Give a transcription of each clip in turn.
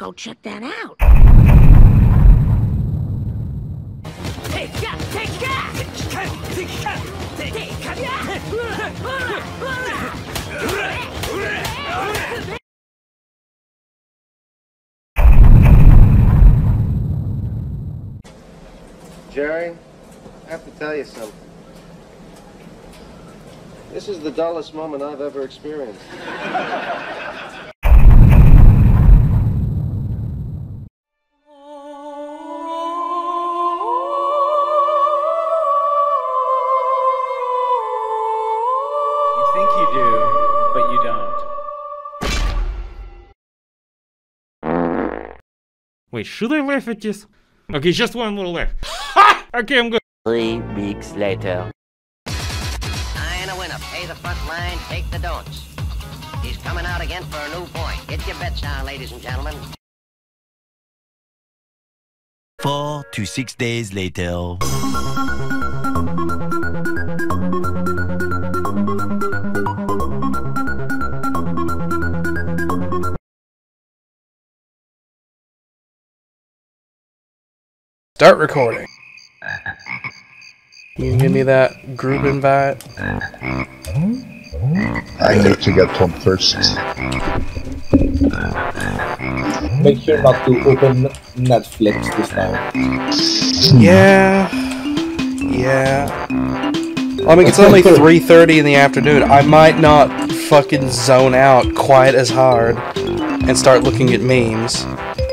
go check that out. Jerry, I have to tell you something. This is the dullest moment I've ever experienced. You think you do, but you don't. Wait, should I laugh at this? Okay, just one little laugh. Ha! Okay, I'm good. 3 weeks later. Nine a winner. Pay the front line, take the don'ts. He's coming out again for a new point. Get your bets down, ladies and gentlemen. 4 to 6 days later. Start recording. You can give me that group invite? I need to get one first. Make sure not to open Netflix this time. Yeah. I mean, it's only 3:30 in the afternoon. I might not fucking zone out quite as hard and start looking at memes.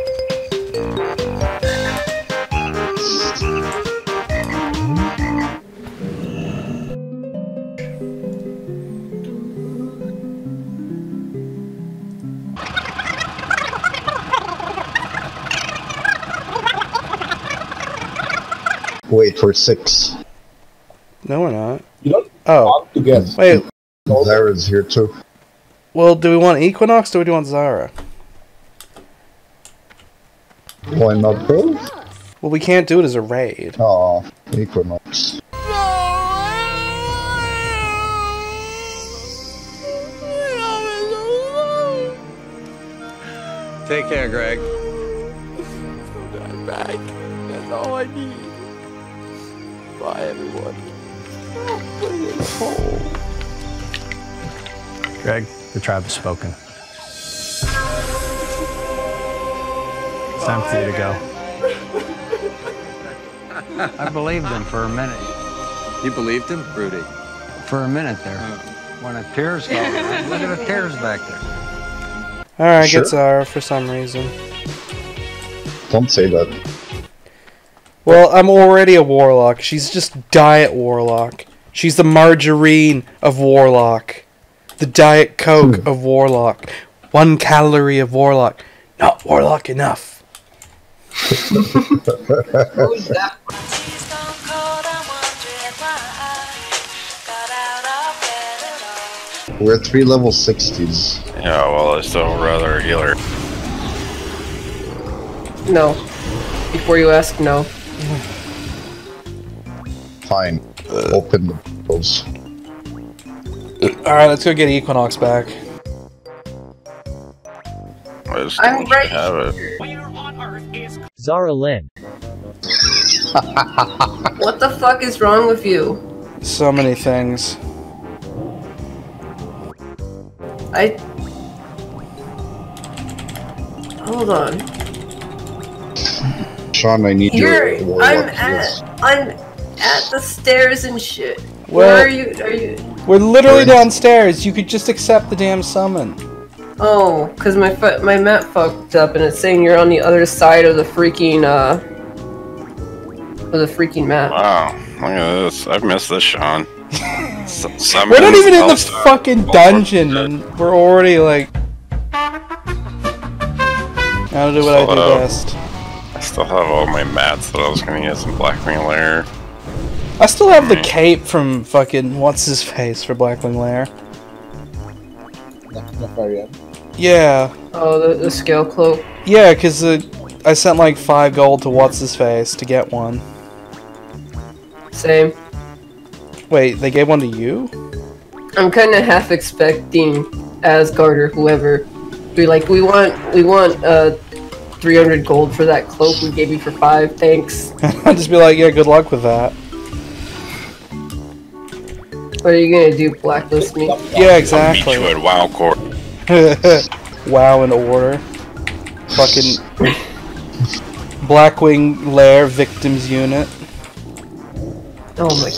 Wait, we're 6. No, we're not. You don't want to guess. Wait. Zara's here too. Well, do we want Equinox or do we want Zara? Why not both? Well, we can't do it as a raid. Aw, Equinox. Take care, Greg. I'm back. That's all I need. Bye, everyone. Put it in the hole. Greg, the tribe has spoken. It's time for you to go. I believed him for a minute. You believed him? Rudy. For a minute there. When the tears fell, look at the tears back there. Alright, Sure. get Zara for some reason. Don't say that. Well, I'm already a warlock. She's just Diet Warlock. She's the margarine of Warlock. The Diet Coke of Warlock. 1 calorie of Warlock. Not Warlock enough. Who's that? We're 3 level 60s. Yeah, well, I still rather a healer. No. Before you ask, no. Fine. Open the doors. Alright, let's go get Equinox back. I'm right have it. Zara Lynn. What the fuck is wrong with you? So many things. Hold on. Sean, I need your warlock I'm at the stairs and shit. Well, Where are you? We're literally downstairs. You could just accept the damn summon. Oh, cause my map fucked up and it's saying you're on the other side of the freaking map. Wow, look at this. I've missed this, Sean. We're not even in the fucking dungeon and we're already like... I'll do what I do best. I still have all my mats that I was gonna use in Blackwing Lair. I still have the cape from fucking what's-his-face for Blackwing Lair. Yeah. Oh, the scale cloak? Yeah, because I sent like 5 gold to what's-his-face to get one. Same. Wait, they gave one to you? I'm kinda half expecting Asgard or whoever be like, we want 300 gold for that cloak we gave you for 5. Thanks. I'd just be like, yeah, good luck with that. What are you gonna do? Blacklist me? Yeah, exactly. Meet you at WoW Court. WoW in order. Fucking Blackwing Lair Victims Unit. Oh my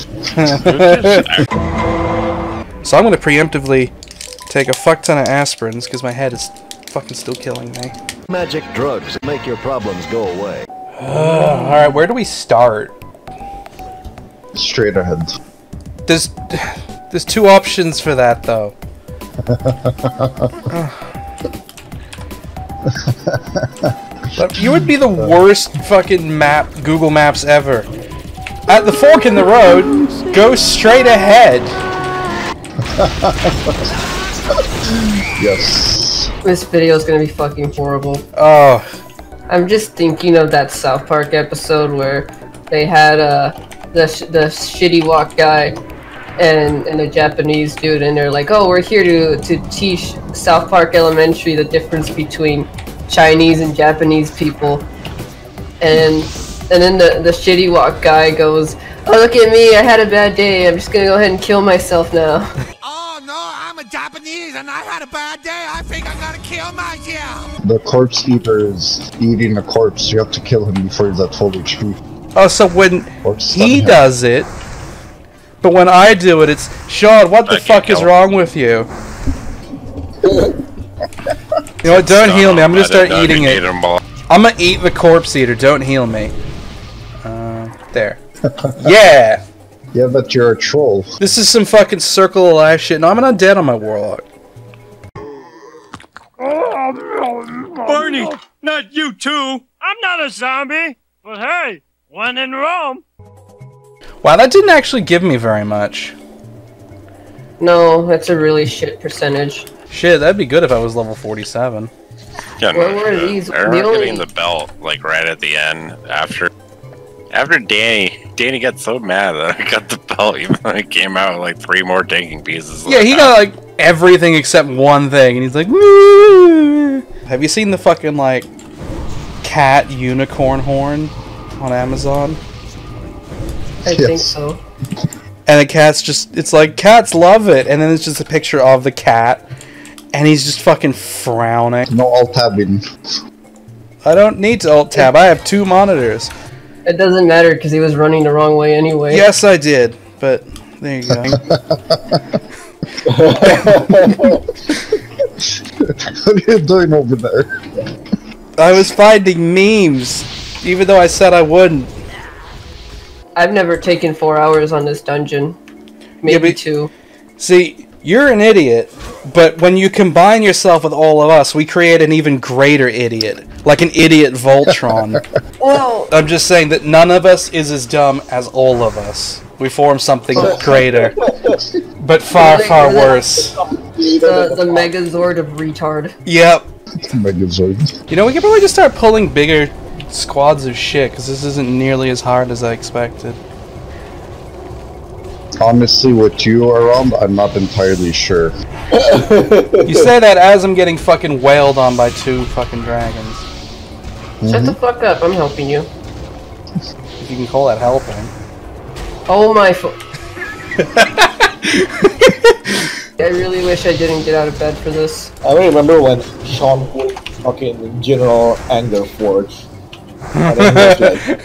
god. So I'm gonna preemptively take a fuck ton of aspirins because my head is fucking still killing me. Magic drugs make your problems go away. Alright, where do we start? Straight ahead. There's 2 options for that though. But you would be the worst fucking Google Maps ever. At the fork in the road, go straight ahead. Yes. This video is gonna be fucking horrible. Oh. I'm just thinking of that South Park episode where they had the shitty walk guy and a Japanese dude, and they're like, "Oh, we're here to teach South Park Elementary the difference between Chinese and Japanese people." And then the shitty walk guy goes, "Oh, look at me! I had a bad day. I'm just gonna go ahead and kill myself now." Oh no, I'm a Japanese and I had a bad day. I think I'm gonna kill myself. The corpse eater is eating a corpse. You have to kill him before he's at full HP. Oh, so when he does it, but when I do it, it's Sean. What the fuck is wrong with you? You know what? Don't heal me. I'm gonna start eating it. I'm gonna eat the corpse eater. Don't heal me. There. Yeah. Yeah, but you're a troll. This is some fucking circle of life shit. No, I'm not dead on my warlock. Barney, not you too. I'm not a zombie. But hey, when in Rome. Wow, that didn't actually give me very much. No, that's a really shit percentage. Shit, that'd be good if I was level 47. Yeah, Where were these? I remember The only- getting the belt like right at the end after Danny got so mad that I got the belt even though it came out with like 3 more tanking pieces. Yeah, he got like everything except one thing, and he's like, "Woo." Have you seen the fucking like cat unicorn horn on Amazon? I think so. And the cat's just, it's like, cats love it, and then it's just a picture of the cat, and he's just fucking frowning. No alt-tabbing. I don't need to alt-tab, I have 2 monitors. It doesn't matter because he was running the wrong way anyway. Yes, I did, but there you go. What are you doing over there? I was finding memes, even though I said I wouldn't. I've never taken 4 hours on this dungeon. Maybe 2. See, you're an idiot, but when you combine yourself with all of us, we create an even greater idiot. Like an idiot Voltron. Whoa! I'm just saying that none of us is as dumb as all of us. We form something greater. But far, far worse. The Megazord of retard. Yep. Megazord. You know, we could probably just start pulling bigger squads of shit, because this isn't nearly as hard as I expected. Honestly, with you around, I'm not entirely sure. You say that as I'm getting fucking wailed on by 2 fucking dragons. Shut the fuck up, I'm helping you. If you can call that helping. Oh my I really wish I didn't get out of bed for this. I remember when Sean put fucking General Anger Forge. And then he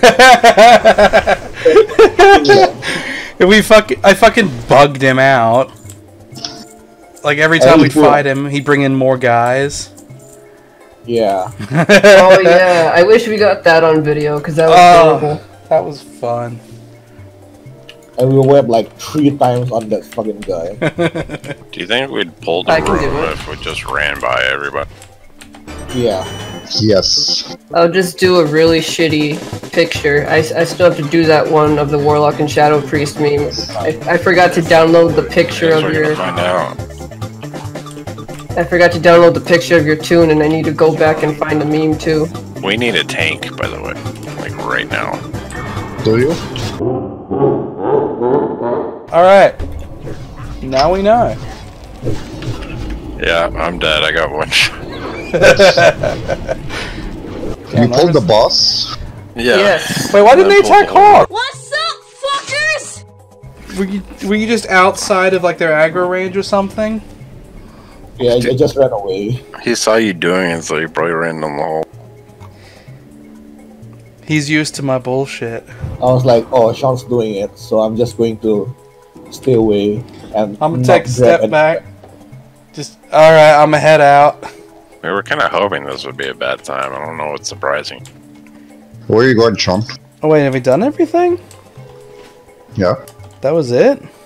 was like, I fucking bugged him out. Like every time we'd fight him, he'd bring in more guys. Yeah. Oh yeah, I wish we got that on video because that was horrible. That was fun. And we went like 3 times on that fucking guy. Do you think we'd pull the room if we just ran by everybody? Yeah. Yes. I'll just do a really shitty picture. I still have to do that one of the Warlock and Shadow Priest meme. I forgot to download the picture of your... Find out. I forgot to download the picture of your tune, and I need to go back and find the meme too. We need a tank, by the way. Like right now. Do you? Alright. Now we know. Yeah, I'm dead. I got 1 shot. You pulled the boss? Yeah. Yes. Wait, why didn't they attack Hawk? What's up, fuckers? Were you just outside of like their aggro range or something? Yeah, I just ran away. He saw you doing it, so he probably ran down the hole. He's used to my bullshit. I was like, oh, Sean's doing it, so I'm just going to stay away and I'm gonna not take a grab step any- back. Just alright, I'm gonna head out. We were kind of hoping this would be a bad time. I don't know what's surprising. Where are you going, Sean? Oh wait, have we done everything? Yeah. That was it?